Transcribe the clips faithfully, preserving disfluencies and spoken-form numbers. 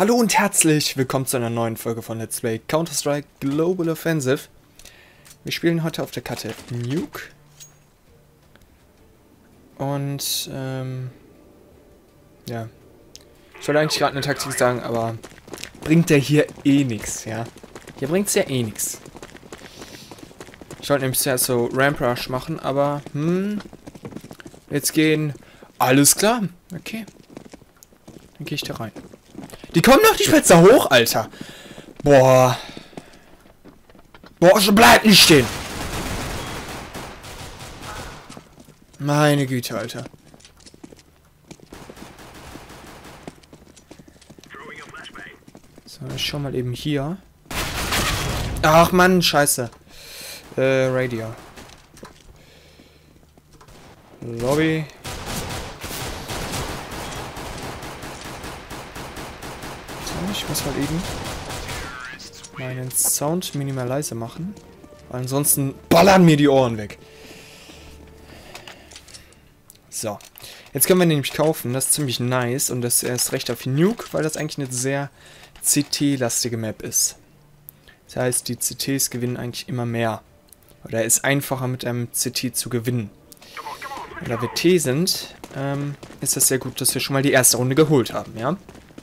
Hallo und herzlich willkommen zu einer neuen Folge von Let's Play Counter-Strike Global Offensive. Wir spielen heute auf der Karte Nuke. Und, ähm, ja. Ich wollte eigentlich gerade eine Taktik sagen, aber bringt der hier eh nichts, ja. Hier bringt es ja eh nichts. Ich wollte nämlich zuerst so Ramp Rush machen, aber, hm, jetzt gehen, alles klar, okay. Dann gehe ich da rein. Die kommen doch nicht mehr da hoch, Alter. Boah. Boah, schon bleib nicht stehen. Meine Güte, Alter. So, ich schau mal eben hier. Ach Mann, scheiße. Äh, Radio. Lobby. Ich muss mal eben meinen Sound minimal leise machen. Ansonsten ballern mir die Ohren weg. So. Jetzt können wir den nämlich kaufen. Das ist ziemlich nice. Und das ist erst recht auf Nuke, weil das eigentlich eine sehr C T-lastige Map ist. Das heißt, die C Ts gewinnen eigentlich immer mehr. Oder ist einfacher mit einem C T zu gewinnen. Da wir T sind, ähm, ist das sehr gut, dass wir schon mal die erste Runde geholt haben, ja?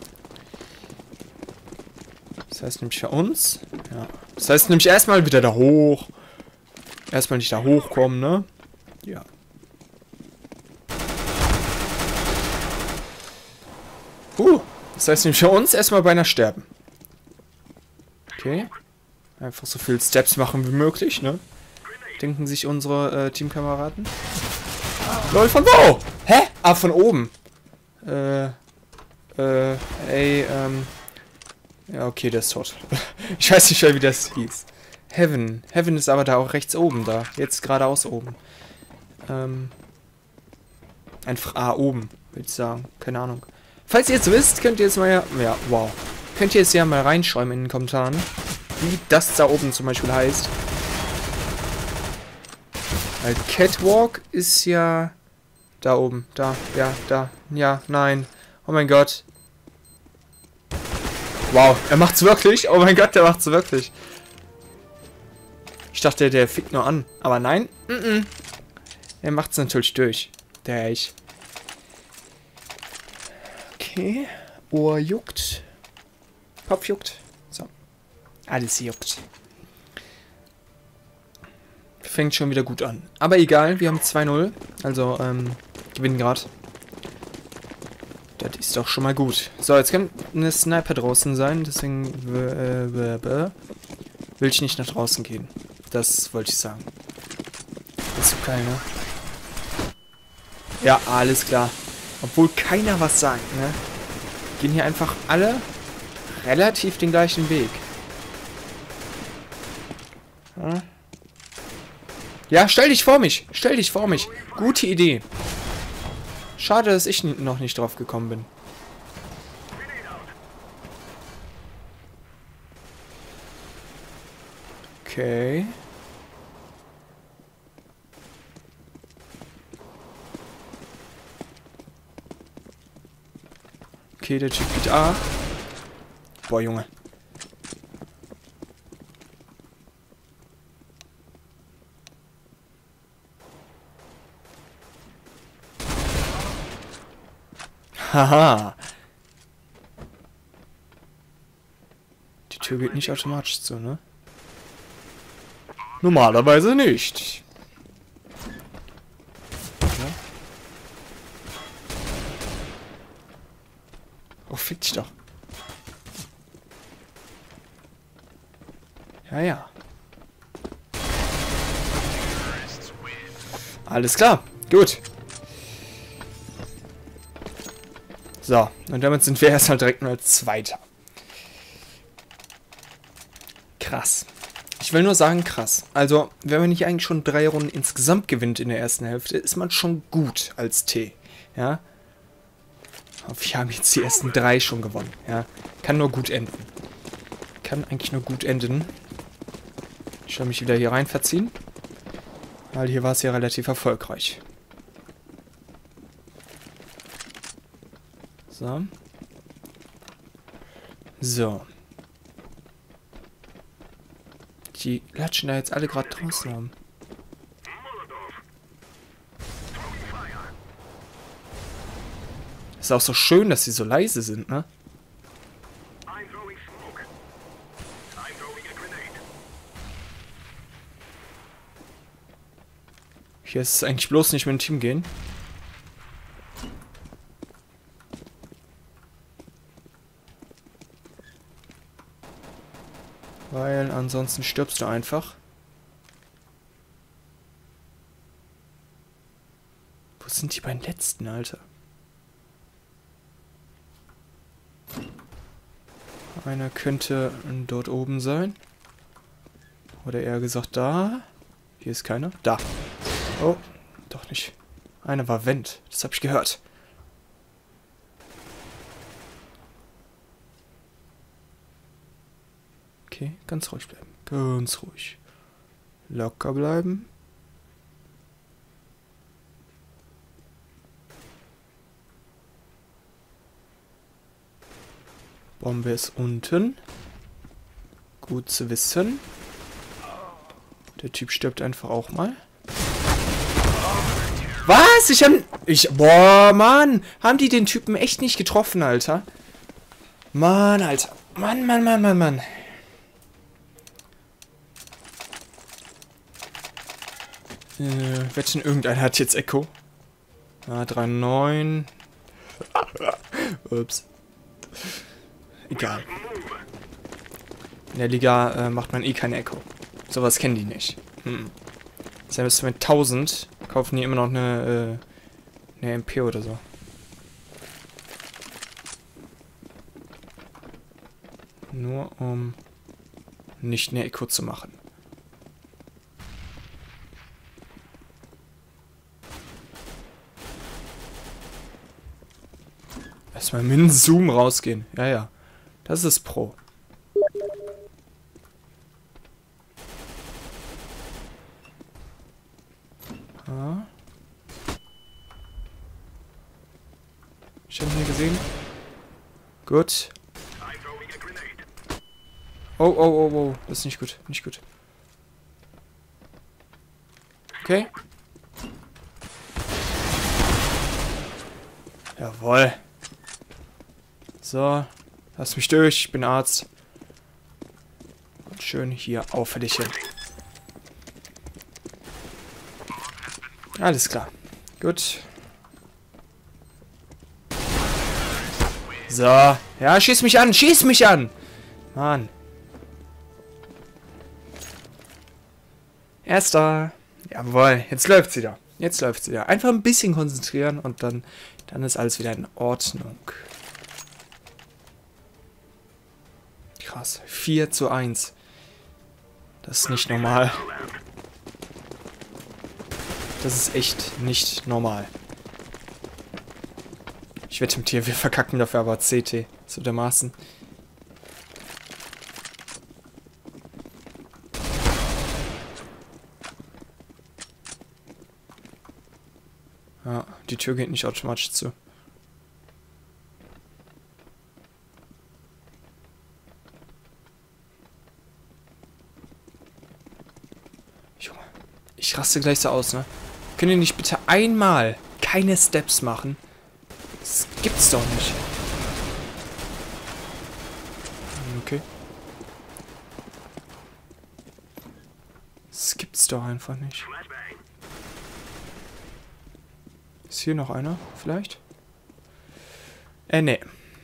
Das heißt nämlich für uns. Ja. Das heißt nämlich erstmal wieder da hoch. Erstmal nicht da hochkommen, ne? Ja. Uh, das heißt nämlich für uns erstmal beinahe sterben. Okay. Einfach so viel Steps machen wie möglich, ne? Denken sich unsere äh, Teamkameraden. Lol, von wo? Hä? Ah, von oben. Äh. Äh, ey, ähm. Ja, okay, der ist tot. Ich weiß nicht mehr, wie das hieß. Heaven. Heaven ist aber da auch rechts oben da. Jetzt geradeaus oben. Ähm. Einfach A oben, würde ich sagen. Keine Ahnung. Falls ihr jetzt wisst, könnt ihr jetzt mal ja. Ja, wow. Könnt ihr jetzt ja mal reinschreiben in den Kommentaren, wie das da oben zum Beispiel heißt. Weil Catwalk ist ja. Da oben. Da. Ja, da. Ja, nein. Oh mein Gott. Wow, er macht's wirklich? Oh mein Gott, der macht's wirklich. Ich dachte, der fickt nur an. Aber nein. Mm -mm. Er macht's natürlich durch. Der Elch. Okay. Ohr juckt. Kopf juckt. So. Alles juckt. Fängt schon wieder gut an. Aber egal, wir haben zwei null. Also, ähm, gewinnen gerade. Das ist doch schon mal gut. So, jetzt kann eine Sniper draußen sein, deswegen äh, will ich nicht nach draußen gehen. Das wollte ich sagen. Das ist so geil, ne? Ja, alles klar. Obwohl keiner was sagt, ne? Gehen hier einfach alle relativ den gleichen Weg. Ja, ja, stell dich vor mich. Stell dich vor mich. Gute Idee. Schade, dass ich noch nicht drauf gekommen bin. Okay. Okay, der Typ geht A. Boah, Junge. Haha. Die Tür geht nicht automatisch zu, ne? Normalerweise nicht. Ja. Oh, fick dich doch. Ja, ja. Alles klar. Gut. So, und damit sind wir erstmal direkt nur als Zweiter. Krass. Ich will nur sagen, krass. Also, wenn man nicht eigentlich schon drei Runden insgesamt gewinnt in der ersten Hälfte, ist man schon gut als T. Ja. Aber wir haben jetzt die ersten drei schon gewonnen. Ja. Kann nur gut enden. Kann eigentlich nur gut enden. Ich soll mich wieder hier rein verziehen. Weil hier war es ja relativ erfolgreich. So. So. Die latschen da jetzt alle gerade draußen haben. Ist auch so schön, dass sie so leise sind, ne? Hier ist es eigentlich bloß nicht mit dem Team gehen. Weil ansonsten stirbst du einfach. Wo sind die beiden letzten, Alter? Einer könnte dort oben sein. Oder eher gesagt da. Hier ist keiner. Da. Oh, doch nicht. Einer war Vent. Das habe ich gehört. Okay, ganz ruhig bleiben. Ganz ruhig. Locker bleiben. Bombe ist unten. Gut zu wissen. Der Typ stirbt einfach auch mal. Was? Ich hab... Ich... Boah, Mann. Haben die den Typen echt nicht getroffen, Alter? Mann, Alter. Mann, Mann, Mann, Mann, Mann. Äh, wetten, irgendeiner hat jetzt Echo. Ah, drei neun. Ups. Egal. In der Liga äh, macht man eh kein Echo. Sowas kennen die nicht. Hm. Selbst mit tausend kaufen die immer noch eine, äh, eine M P oder so. Nur um nicht eine Echo zu machen. Erstmal mit dem Zoom rausgehen. Ja, ja. Das ist Pro. Ah. Ich habe ihn hier gesehen. Gut. Oh, oh, oh, oh. Das ist nicht gut. Nicht gut. Okay. Jawohl. So. Lass mich durch. Ich bin Arzt. Und schön hier auf für dich hin. Alles klar. Gut. So. Ja, schieß mich an. Schieß mich an. Mann. Erster. Jawohl. Jetzt läuft's wieder. Jetzt läuft's wieder. Einfach ein bisschen konzentrieren und dann, dann ist alles wieder in Ordnung. Krass. vier zu eins. Das ist nicht normal. Das ist echt nicht normal. Ich wette mit dir, wir verkacken dafür aber C T. So dermaßen. Ja, die Tür geht nicht automatisch zu. Junge, ich raste gleich so aus, ne? Könnt ihr nicht bitte einmal keine Steps machen? Das gibt's doch nicht. Okay. Das gibt's doch einfach nicht. Ist hier noch einer? Vielleicht? Äh, ne.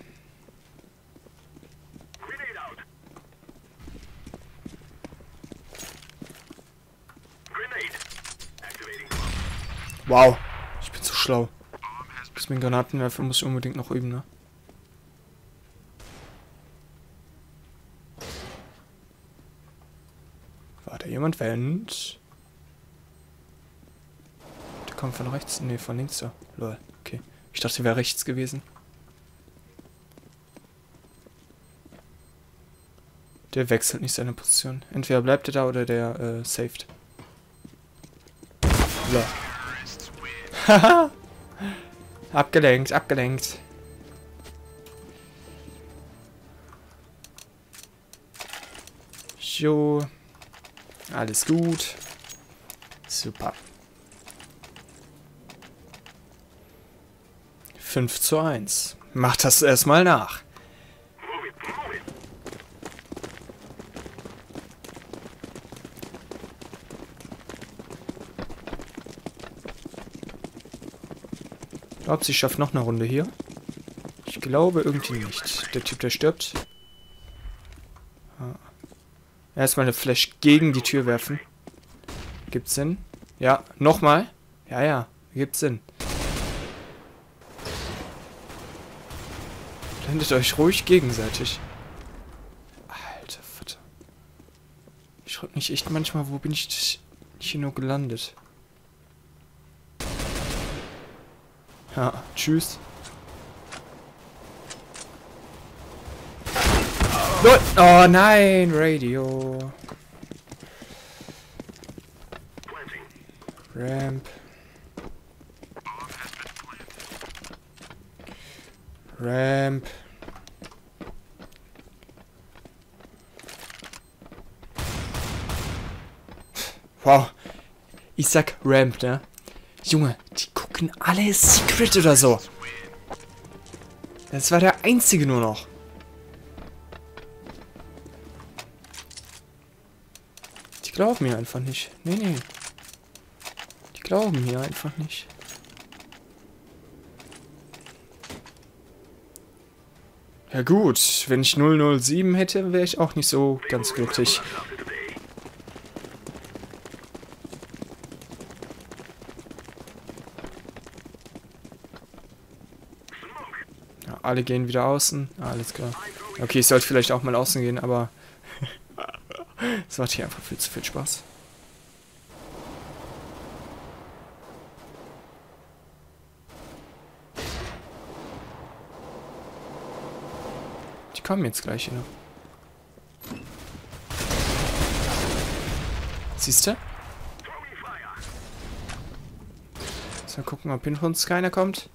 Wow. Ich bin so schlau. Das mit Granatenwerfer muss ich unbedingt noch üben, ne? War da jemand? Wendt? Der kommt von rechts. Ne, von links da. Lol. Okay. Ich dachte, der wäre rechts gewesen. Der wechselt nicht seine Position. Entweder bleibt er da oder der äh, saved. Lol. Haha! Abgelenkt, abgelenkt. Jo. Alles gut. Super. fünf zu eins. Mach das erstmal nach. Glaubt, sie schafft noch eine Runde hier? Ich glaube irgendwie nicht. Der Typ, der stirbt. Ah. Erstmal eine Flash gegen die Tür werfen. Gibt's Sinn? Ja, nochmal. Ja, ja, gibt Sinn. Blendet euch ruhig gegenseitig. Alter Vater. Ich frag mich echt manchmal, wo bin ich hier nur gelandet? Ja, tschüss. Oh nein, Radio. Ramp. Ramp. Wow. Ich sag Ramp, ne? Junge, die gucken alle Secret oder so. Das war der einzige nur noch. Die glauben mir einfach nicht. Nee, nee. Die glauben mir einfach nicht. Ja gut, wenn ich null null sieben hätte, wäre ich auch nicht so ganz glücklich. Ja, alle gehen wieder außen. Ah, alles klar. Okay, ich sollte vielleicht auch mal außen gehen, aber es macht hier einfach viel zu viel Spaß. Die kommen jetzt gleich hier noch. Siehst du? So, gucken, ob hinter uns keiner kommt.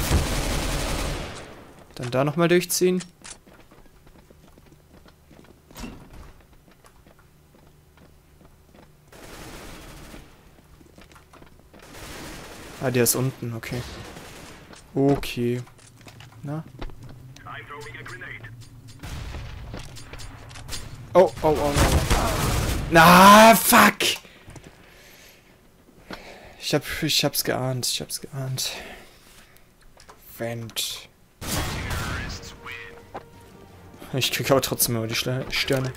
Dann da nochmal durchziehen. Ah, der ist unten, okay. Okay. Na? Oh, oh, oh, oh. Na, fuck! Ich hab, ich hab's geahnt, ich hab's geahnt. Vent. Ich krieg aber trotzdem immer die Sterne.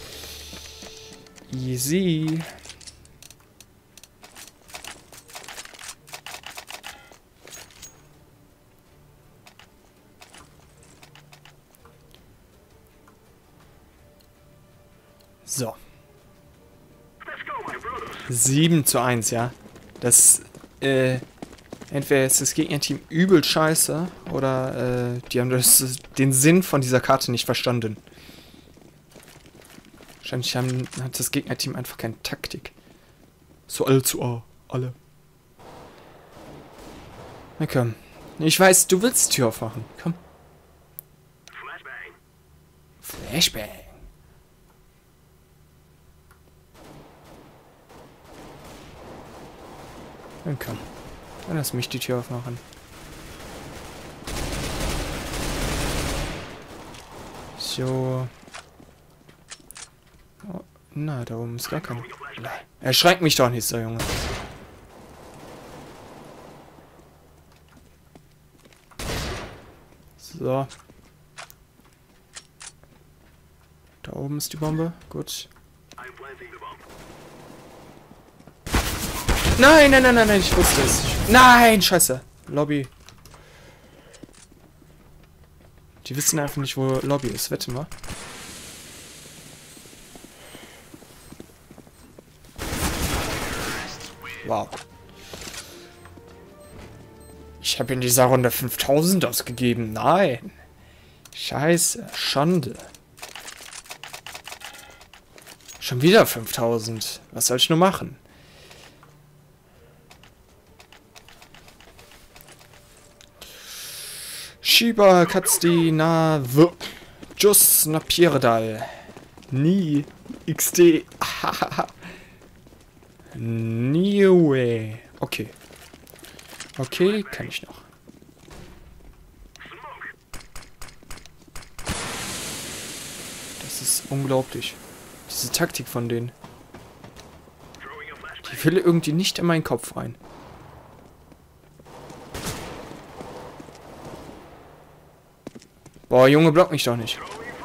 Easy. So. sieben zu eins, ja. Das, äh, entweder ist das Gegnerteam übel scheiße oder, äh, die haben das, den Sinn von dieser Karte nicht verstanden. Wahrscheinlich haben, hat das Gegnerteam einfach keine Taktik. So alle zu A. Alle. Na komm. Ich weiß, du willst die Tür aufmachen. Komm. Flashbang. Flashbang. Dann komm. Dann lass mich die Tür aufmachen. So. Oh, na, da oben ist gar kein... Erschreckt mich doch nicht so, Junge. So. Da oben ist die Bombe. Gut. Nein, nein, nein, nein, nein, ich wusste es. Nein, scheiße. Lobby. Die wissen einfach nicht, wo Lobby ist. Wette mal. Wow. Ich habe in dieser Runde fünftausend ausgegeben. Nein. Scheiße. Schande. Schon wieder fünftausend. Was soll ich nur machen? Shiba Katsti na v Jus na Pierdal. Nie. X D. New way. Okay. Okay, kann ich noch. Das ist unglaublich. Diese Taktik von denen. Die will irgendwie nicht in meinen Kopf rein. Boah, Junge, block mich doch nicht.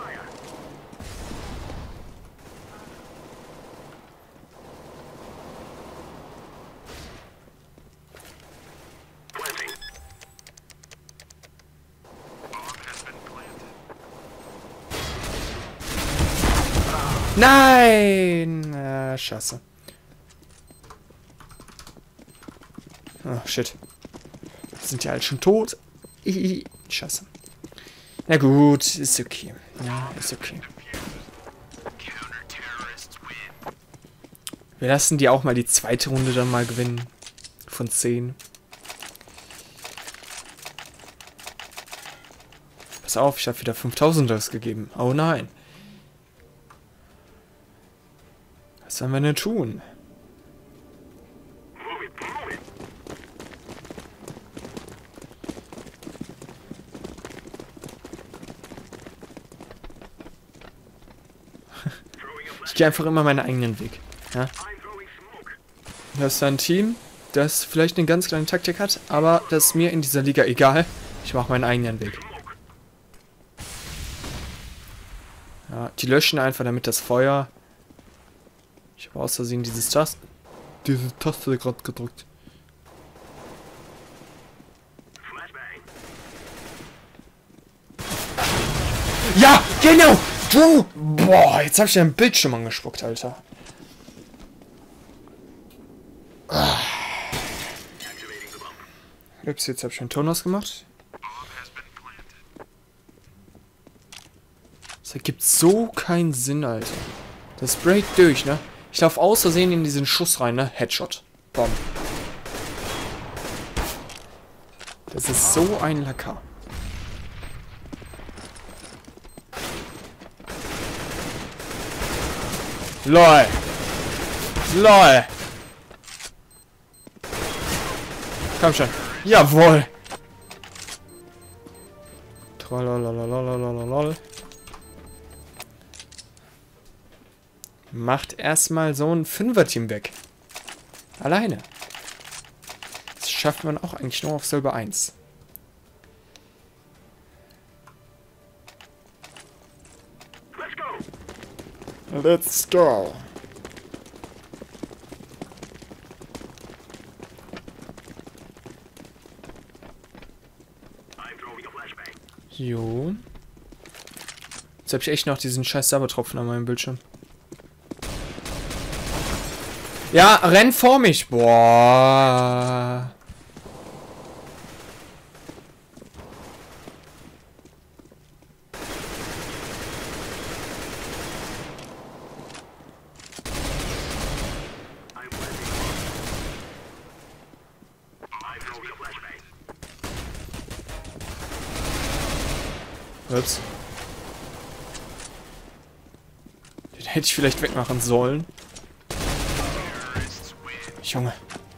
Nein! Äh, scheiße. Oh, shit. Sind die alle schon tot? Ihihi. Scheiße. Na gut, ist okay. Ja, ist okay. Wir lassen die auch mal die zweite Runde dann mal gewinnen. Von zehn. Pass auf, ich habe wieder fünftausend ausgegeben. Oh nein. Was sollen wir denn tun? Ich gehe einfach immer meinen eigenen Weg. Ja? Das ist ein Team, das vielleicht eine ganz kleine Taktik hat, aber das ist mir in dieser Liga egal. Ich mache meinen eigenen Weg. Ja, die löschen einfach damit das Feuer. Ich habe aus Versehen dieses Taste, diese Taste gerade gedrückt. Ja, genau! Du! Boah, jetzt habe ich den Bildschirm angespuckt, Alter. Ah. Ups, jetzt habe ich einen Ton ausgemacht. Das ergibt so keinen Sinn, Alter. Das sprayt durch, ne? Ich laufe aus Versehen in diesen Schuss rein, ne? Headshot. Bom. Das ist so ein Lacker. LOL. LOL. Komm schon. Jawohl. Trollololololololol. Macht erstmal so ein Fünfer-Team weg. Alleine. Das schafft man auch eigentlich nur auf Silber eins. Let's go. Jo. Jetzt habe ich echt noch diesen scheiß Sabertropfen an meinem Bildschirm. Ja, renn vor mich. Boah. Ups. Den hätte ich vielleicht wegmachen sollen. Junge.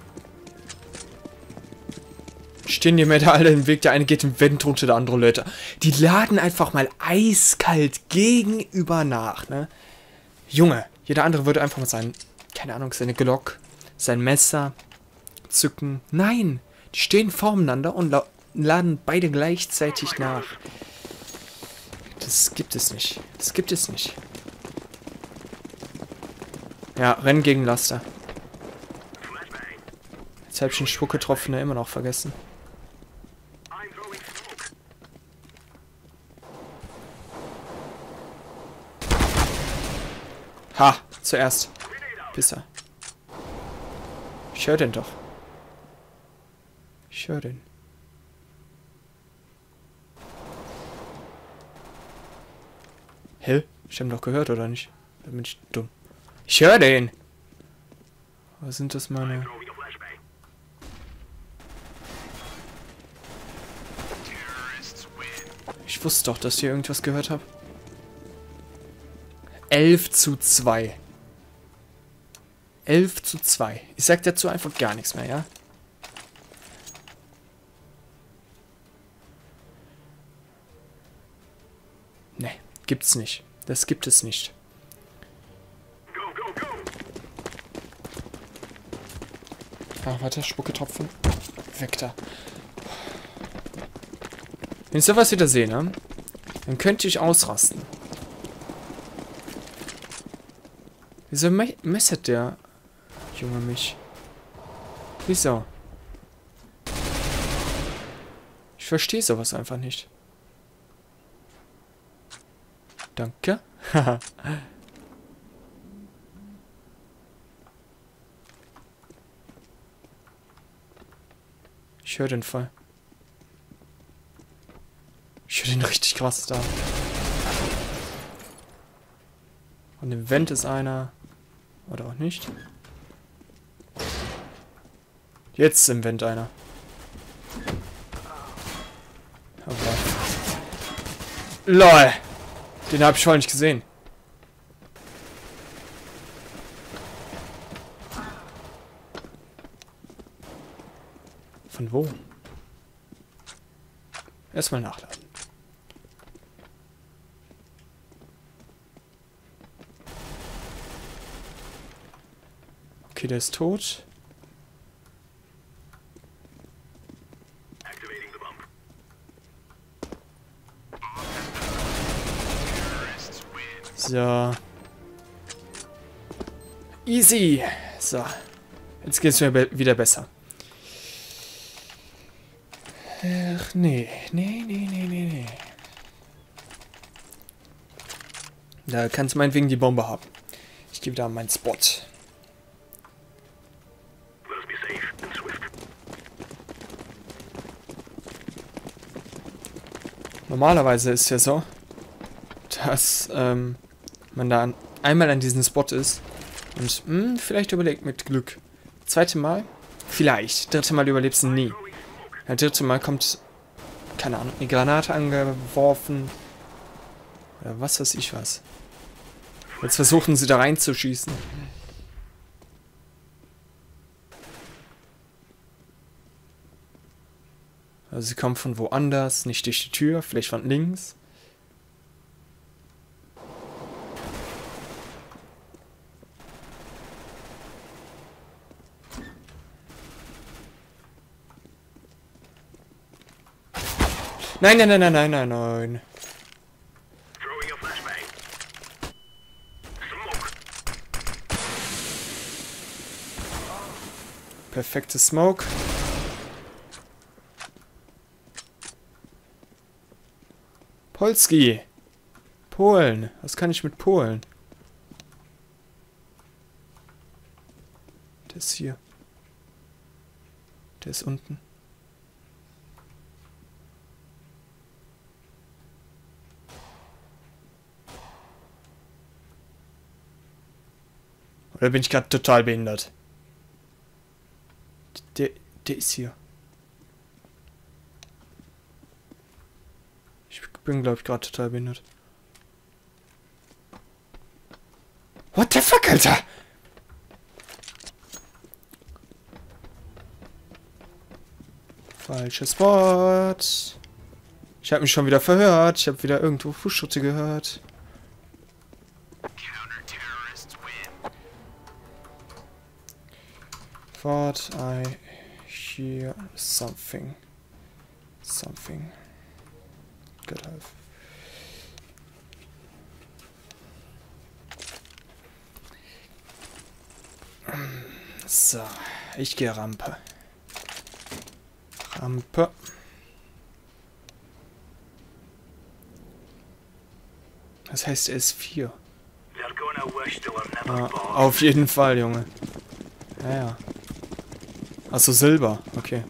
Stehen die mir da alle im Weg. Der eine geht im Vent runter, der andere Leute. Die laden einfach mal eiskalt gegenüber nach, ne? Junge. Jeder andere würde einfach mal sein, keine Ahnung, seine Glock, sein Messer zücken. Nein. Die stehen voreinander und laden beide gleichzeitig nach. Das gibt es nicht. Das gibt es nicht. Ja, Rennen gegen Laster. Jetzt habe ich den Spucke-Tropfen immer noch vergessen. Ha, zuerst. Pisser. Ich höre den doch. Ich höre den. Hä? Ich habe ihn doch gehört, oder nicht? Da bin ich dumm. Ich höre den! Was sind das meine... Ich wusste doch, dass ich hier irgendwas gehört habe. elf zu zwei. elf zu zwei. Ich sag dazu einfach gar nichts mehr, ja? Ne, gibt's nicht. Das gibt es nicht. Ah, warte, Spucketropfen. Weg da. Wenn ich sowas wieder sehe, ne? Dann könnte ich ausrasten. Wieso me messert der Junge mich? Wieso? Ich verstehe sowas einfach nicht. Danke. Haha. Ich höre den Fall. Ich höre den richtig krass da. Und im Vent ist einer. Oder auch nicht. Jetzt ist im Vent einer. Aber. LOL! Den habe ich voll nicht gesehen. Von wo? Erstmal nachladen. Okay, der ist tot. So. Easy. So. Jetzt geht's mir be wieder besser. Ach, nee. Nee, nee, nee, nee, nee. Da kannst du meinetwegen die Bombe haben. Ich gehe wieder an meinen Spot. Normalerweise ist ja so, dass ähm, man da einmal an diesem Spot ist und mh, vielleicht überlegt mit Glück. Zweite Mal? Vielleicht. Dritte Mal überlebst du nie. Das dritte Mal kommt, keine Ahnung, eine Granate angeworfen. Oder was weiß ich was. Jetzt versuchen sie da reinzuschießen. Also sie kommen von woanders, nicht durch die Tür, vielleicht von links. Nein, nein, nein, nein, nein, nein, nein. Perfekte Smoke. Polski. Polen. Was kann ich mit Polen? Der ist hier. Der ist unten. Oder bin ich gerade total behindert? Der, der ist hier. Ich bin, glaube ich, gerade total behindert. What the fuck, Alter? Falscher Spot. Ich habe mich schon wieder verhört. Ich habe wieder irgendwo Fußschritte gehört. Thought I hear something. Something. Good health. So, ich gehe Rampe. Rampe. Das heißt S vier. Ah, auf jeden Fall, Junge. Ja, ja. Achso, Silber. Okay.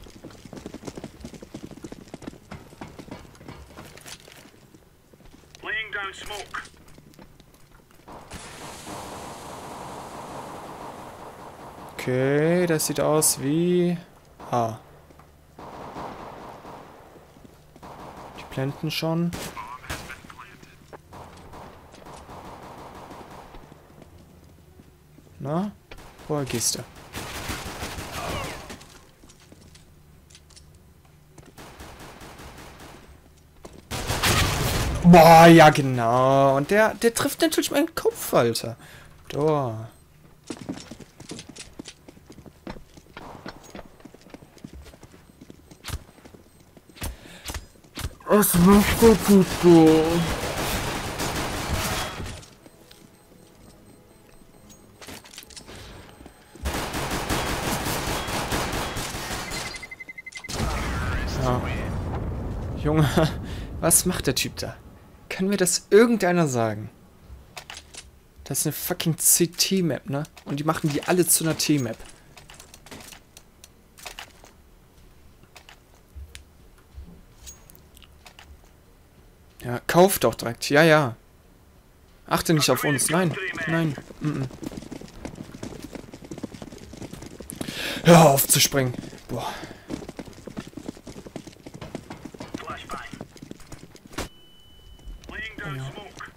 Okay, das sieht aus wie... Ah. Die planten schon. Na? Woher gehst du? Boah, ja genau. Und der, der trifft natürlich meinen Kopf, Alter. Da. Was macht der Typ da? Ja. Junge, was macht der Typ da? Kann mir das irgendeiner sagen? Das ist eine fucking C T-Map, ne? Und die machen die alle zu einer T-Map. Ja, kauf doch direkt. Ja, ja. Achte nicht auf uns. Nein, nein. Mm -mm. Hör auf zu springen. Boah. Ja.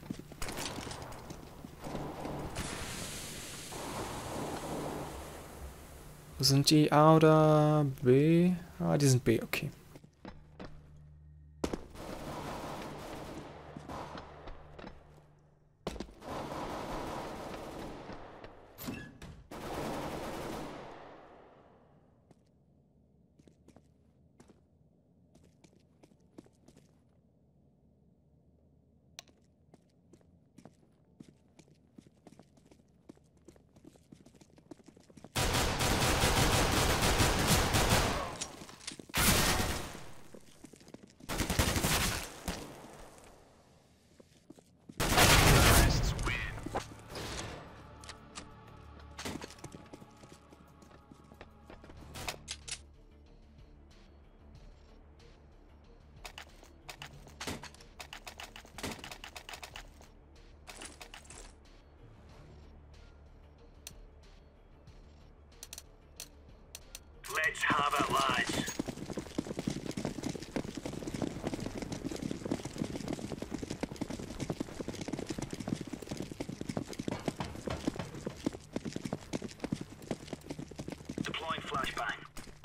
Wo sind die? A oder B? Ah, die sind B, okay. Let's have it, lads. Deploying flashbang.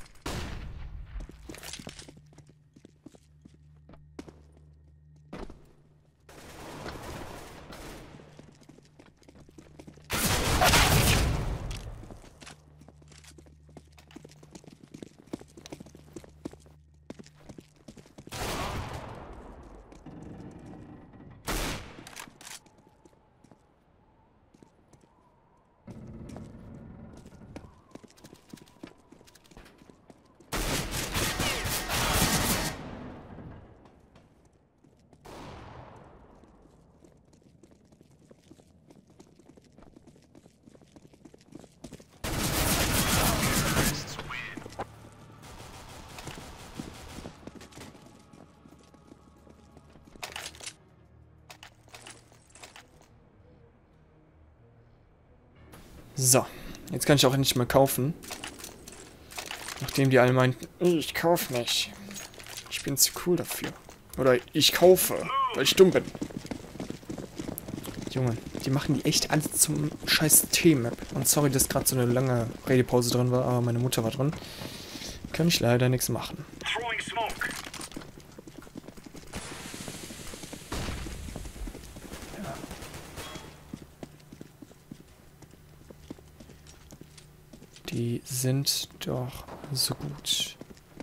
So, jetzt kann ich auch endlich mal kaufen. Nachdem die alle meinten, ich kauf nicht. Ich bin zu cool dafür. Oder ich kaufe, weil ich dumm bin. Junge, die machen die echt alle zum scheiß T-Map. Und sorry, dass gerade so eine lange Redepause drin war, aber meine Mutter war drin. Kann ich leider nichts machen. Throwing smoke. Die sind doch so gut.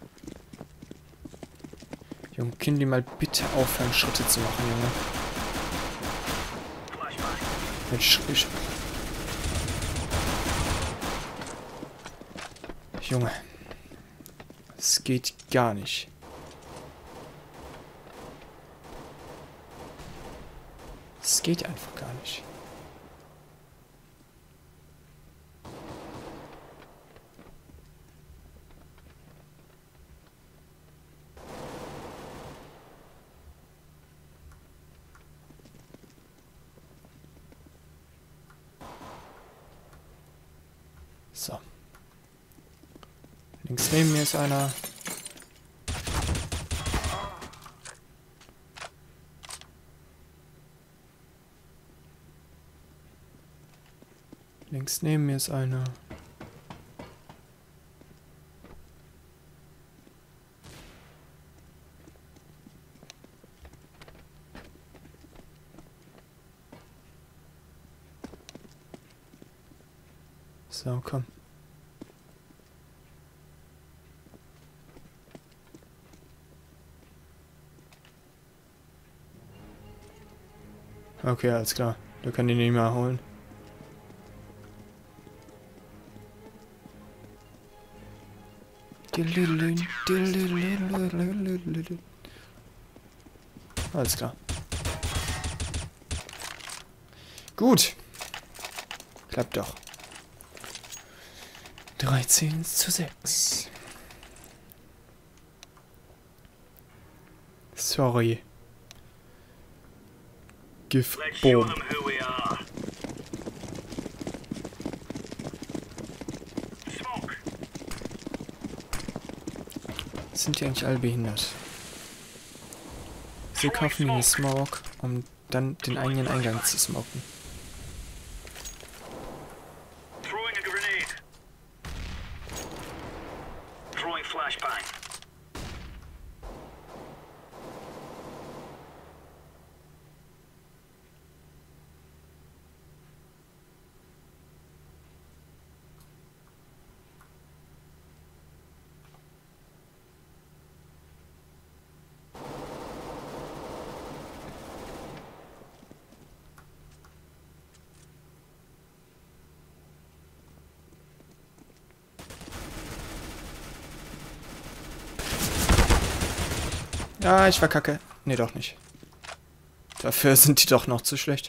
Junge, können die mal bitte aufhören, Schritte zu machen, Junge? Mit Schritt. Junge. Es geht gar nicht. Es geht einfach gar nicht. So. Links neben mir ist einer. Links neben mir ist einer. So, komm. Okay, alles klar. Da kann ich nicht mehr holen. Alles klar. Gut. Klappt doch. dreizehn zu sechs. Sorry. Let's show Giftbomb. them who we are. Smoke. Sind die eigentlich alle behindert? Sie kaufen den Smoke, um dann den eigenen Eingang zu smoken. Throwing a grenade. Throwing flashbang. Ah, ich verkacke. Nee, doch nicht. Dafür sind die doch noch zu schlecht.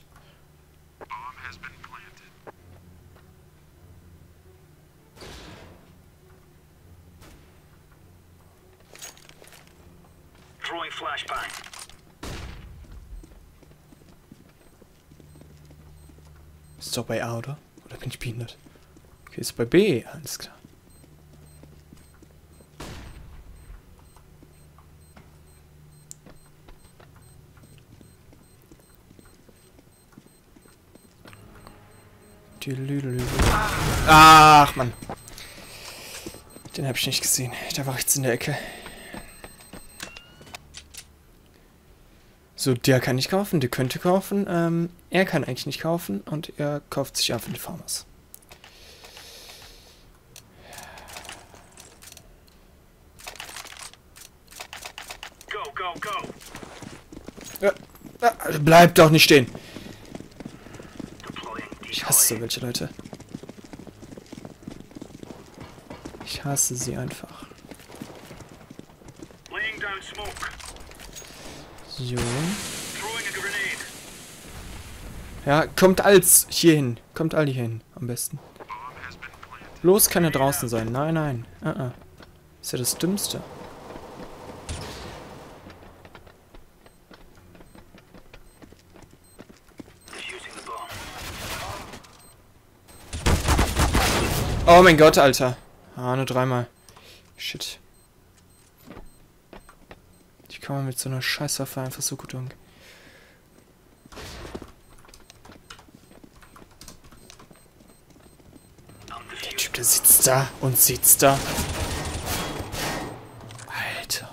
Throwing flashbang. Ist doch bei A, oder? Oder bin ich behindert? Okay, ist bei B. Alles klar. Ach, Mann. Den habe ich nicht gesehen. Der war rechts in der Ecke. So, der kann nicht kaufen, der könnte kaufen. Ähm, er kann eigentlich nicht kaufen und er kauft sich einfach die Farmers. Go, go, go. Ja, ja, bleib doch nicht stehen. Deploying Ich decoy. hasse solche Leute. Ich hasse sie einfach. Laying down smoke. So. Throwing a grenade. Ja, kommt als hier hin. Kommt alle hier hin, am besten. Bloß kann er draußen sein. Nein, nein. Uh -uh. Ist ja das Dümmste. Defusing the bomb. Oh mein Gott, Alter. Ah, nur dreimal. Shit. Ich komme mit so einer Scheißwaffe einfach so gut um. Der Typ, der sitzt da und sitzt da. Alter.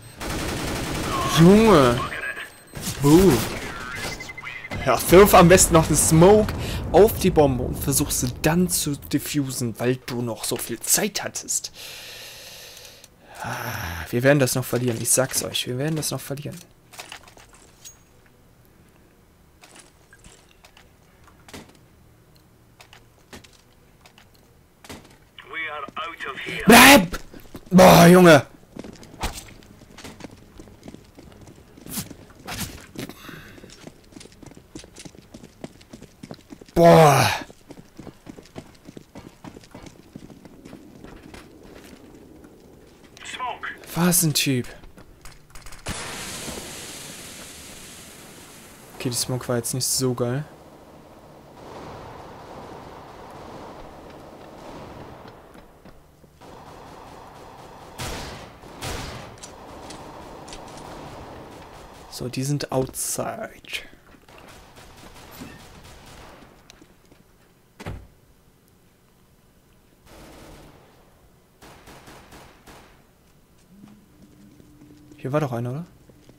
Junge. Buh. Ja, wirf am besten noch einen Smoke auf die Bombe und versuch sie dann zu diffusen, weil du noch so viel Zeit hattest. Ah, wir werden das noch verlieren. Ich sag's euch, wir werden das noch verlieren. We are out of here. Bleib! Boah, Junge! Boah! Smoke. Was ein Typ. Okay, die Smoke war jetzt nicht so geil. So, die sind outside. Hier war doch einer, oder?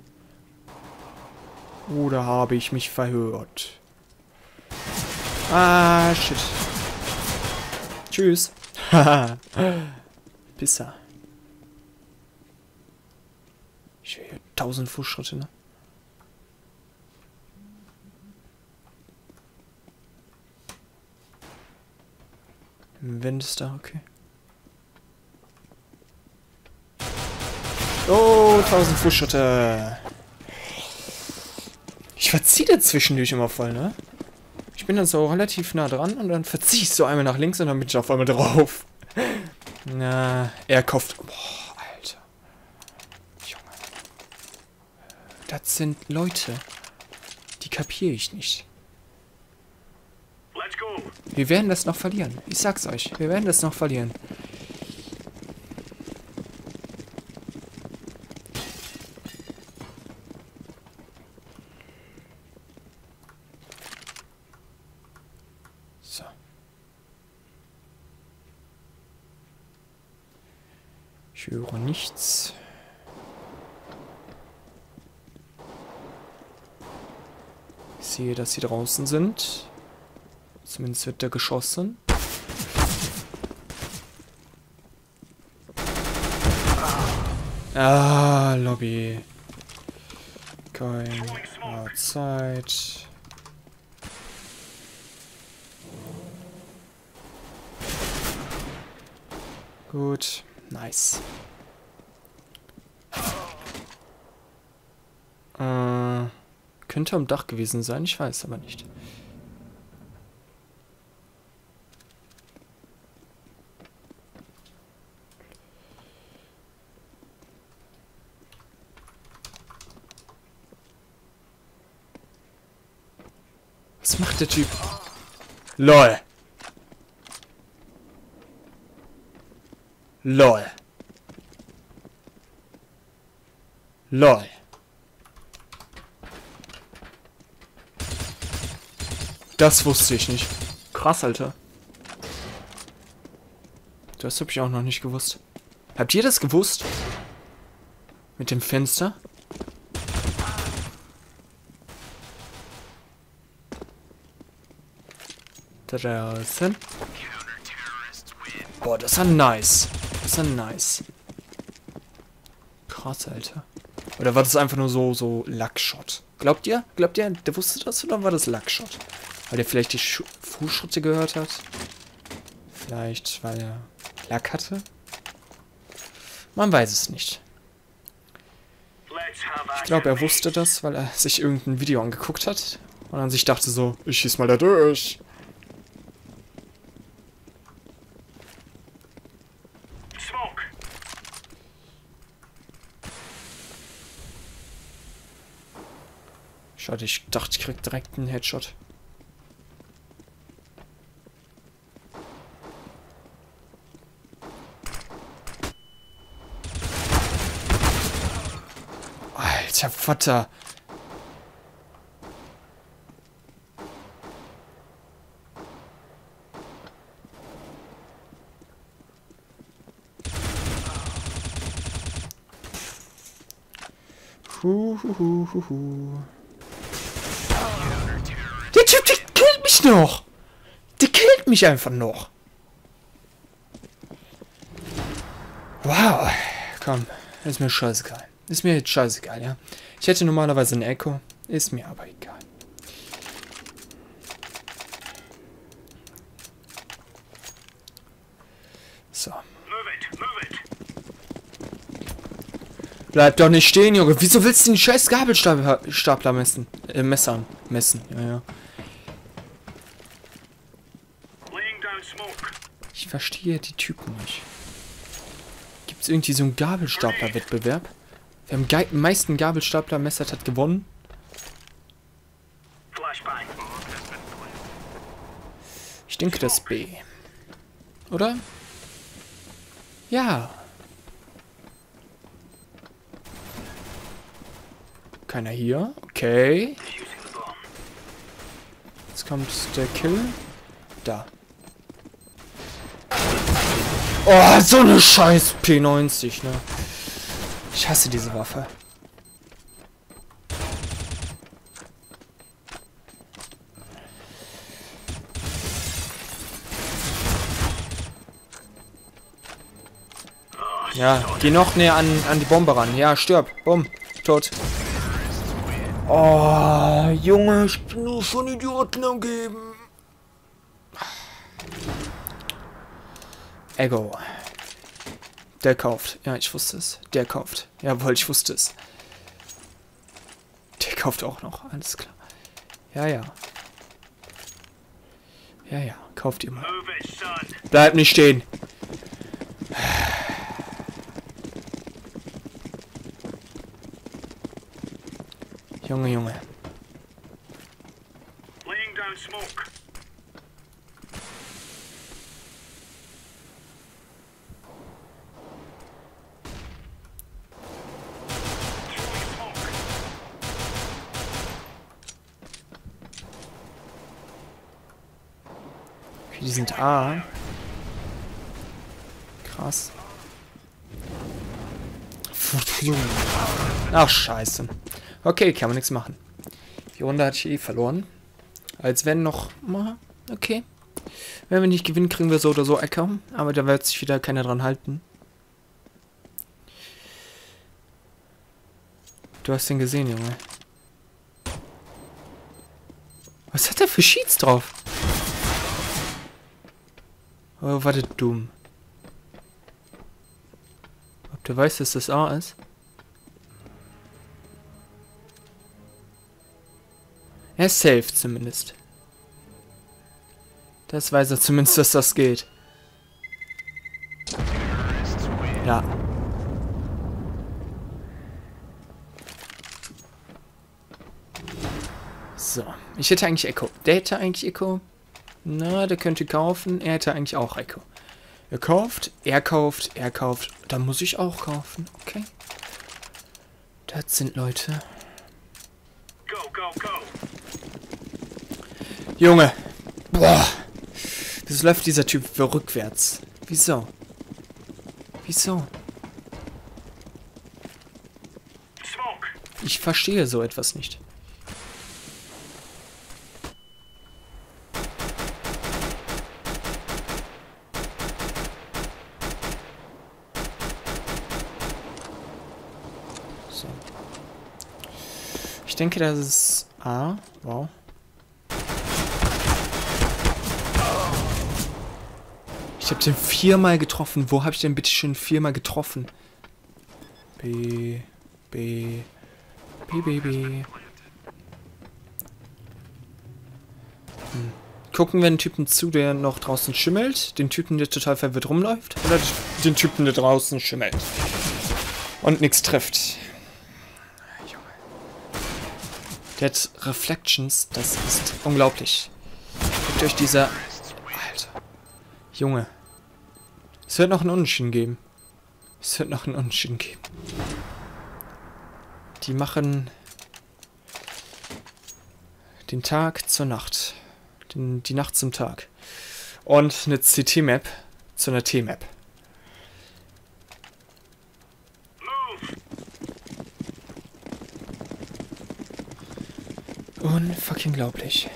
Oder habe ich mich verhört? Ah, shit. Tschüss. Haha. Pisser. Ich höre hier tausend Fußschritte, ne? Wenn es da, okay. Oh, tausend Fußschritte. Ich verziehe da zwischendurch immer voll, ne? Ich bin dann so relativ nah dran und dann verziehe ich so einmal nach links und dann bin ich auf einmal drauf. Na, er kauft... Boah, Alter. Junge. Das sind Leute. Die kapiere ich nicht. Let's go. Wir werden das noch verlieren. Ich sag's euch. Wir werden das noch verlieren. So. Ich höre nichts. Ich sehe, dass sie draußen sind. Zumindest wird da geschossen. Ah, Lobby. Keine Zeit. Gut. Nice. Äh, könnte am Dach gewesen sein, ich weiß aber nicht. Was macht der Typ? LOL. LOL. LOL. Das wusste ich nicht. Krass, Alter. Das habe ich auch noch nicht gewusst. Habt ihr das gewusst? Mit dem Fenster? Draußen. Boah, das ist ein nice. Das ist ein nice. Krass, Alter. Oder war das einfach nur so, so Lackshot? Glaubt ihr? Glaubt ihr, der wusste das oder war das Lackshot? Weil der vielleicht die Schu Fußschritte gehört hat? Vielleicht, weil er Lack hatte? Man weiß es nicht. Ich glaube, er wusste das, weil er sich irgendein Video angeguckt hat. Und dann sich dachte so, ich schieß mal da durch. Schade, ich dachte, ich krieg direkt einen Headshot. Alter Vater. Huhuhuhu. Der Typ, der killt mich noch. Der killt mich einfach noch. Wow. Komm, ist mir scheißegal. Ist mir jetzt scheißegal, ja. Ich hätte normalerweise ein Echo. Ist mir aber egal. So. Bleib doch nicht stehen, Junge. Wieso willst du den scheiß Gabelstapler messen? Äh, Messern. Messen, ja, ja. Ich verstehe die Typen nicht. Gibt es irgendwie so einen Gabelstapler-Wettbewerb? Wer am ge meisten Gabelstapler messert, hat gewonnen. Ich denke, das B. Oder? Ja. Keiner hier. Okay. Jetzt kommt der Kill. Da. Oh, so eine scheiß P neunzig, ne? Ich hasse diese Waffe. Ja, geh noch näher an, an die Bombe ran. Ja, stirb. Bumm. Tot. Oh, Junge, ich bin nur von Idioten umgeben. Ego. Der kauft. Ja, ich wusste es. Der kauft. Jawohl, ich wusste es. Der kauft auch noch. Alles klar. Ja, ja. Ja, ja. Kauft ihr mal. Bleib nicht stehen. Junge, Junge. Laying down smoke. Okay, die sind A. Krass. Ach, scheiße. Okay, kann man nichts machen. Die Runde hatte ich eh verloren. Als wenn noch... Okay. Wenn wir nicht gewinnen, kriegen wir so oder so Echo. Aber da wird sich wieder keiner dran halten. Du hast den gesehen, Junge. Was hat der für Sheets drauf? Oh, warte, dumm. Ob der weiß, dass das A ist? Er ist safe zumindest. Das weiß er zumindest, dass das geht. Ja. So. Ich hätte eigentlich Echo. Der hätte eigentlich Echo. Na, der könnte kaufen. Er hätte eigentlich auch Echo. Er kauft, er kauft, er kauft. Dann muss ich auch kaufen. Okay. Das sind Leute. Go, go, go. Junge. Boah. Wieso läuft dieser Typ für rückwärts? Wieso? Wieso? Smoke. Ich verstehe so etwas nicht. So. Ich denke, das ist A. Wow. Ich habe den viermal getroffen. Wo habe ich denn bitte schon viermal getroffen? B, B, B, B, B. Hm. Gucken wir den Typen zu, der noch draußen schimmelt? Den Typen, der total verwirrt rumläuft? Oder den Typen, der draußen schimmelt? Und nichts trifft. Der hat Reflections. Das ist unglaublich. Guckt euch dieser... Alter. Junge. Es wird noch einen Unentschieden geben. Es wird noch einen Unentschieden geben. Die machen den Tag zur Nacht. Den, die Nacht zum Tag. Und eine C T-Map zu einer T-Map. Unfucking glaublich.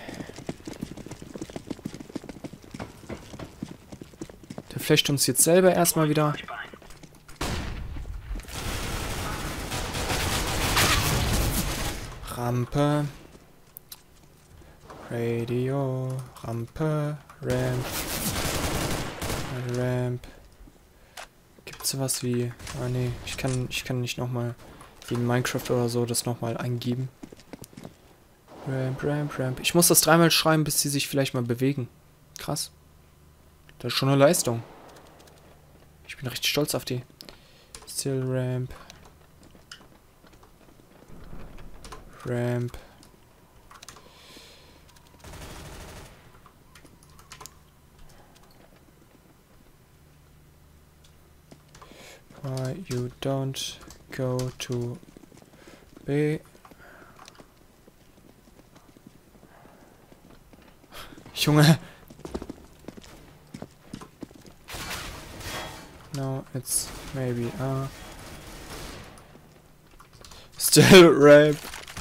Der flasht uns jetzt selber erstmal wieder. Rampe. Radio. Rampe. Ramp. Ramp. Gibt's sowas wie... Ah nee, ich kann, ich kann nicht nochmal wie in Minecraft oder so das nochmal eingeben. Ramp, Ramp, Ramp. Ich muss das dreimal schreiben, bis sie sich vielleicht mal bewegen. Krass. Das ist schon eine Leistung. Ich bin richtig stolz auf die. Still Ramp. Ramp. Why you don't go to B? Junge. No, it's maybe uh Still Rape.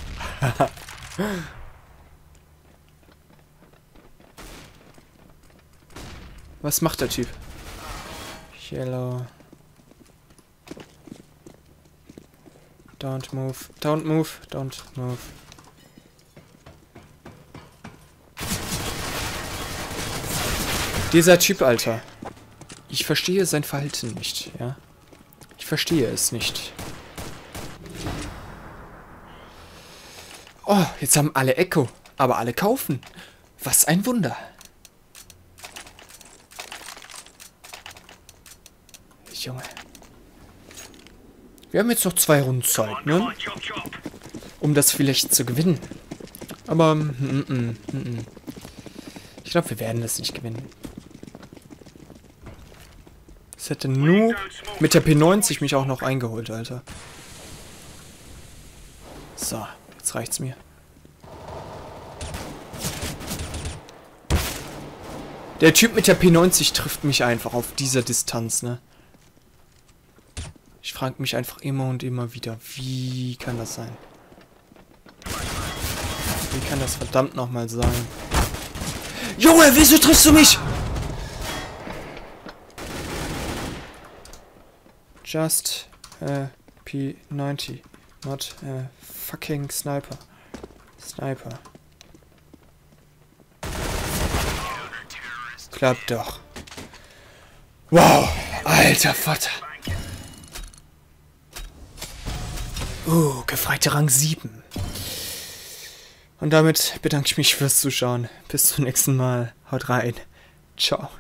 Was macht der Typ? Yellow. Don't move. Don't move. Don't move. Dieser Typ, Alter. Ich verstehe sein Verhalten nicht, ja. Ich verstehe es nicht. Oh, jetzt haben alle Echo, aber alle kaufen. Was ein Wunder. Junge. Wir haben jetzt noch zwei Runden Zeit, ne? Um das vielleicht zu gewinnen. Aber, mm, mm, mm, mm. ich glaube, wir werden das nicht gewinnen. Es hätte nur mit der P neunzig mich auch noch eingeholt, Alter. So, jetzt reicht's mir. Der Typ mit der P neunzig trifft mich einfach auf dieser Distanz, ne? Ich frage mich einfach immer und immer wieder, wie kann das sein? Wie kann das verdammt nochmal sein? Junge, wieso triffst du mich? Just a P neunzig, not a fucking Sniper. Sniper. Klappt doch. Wow, alter Vater. Uh, Gefreite Rang sieben. Und damit bedanke ich mich fürs Zuschauen. Bis zum nächsten Mal. Haut rein. Ciao.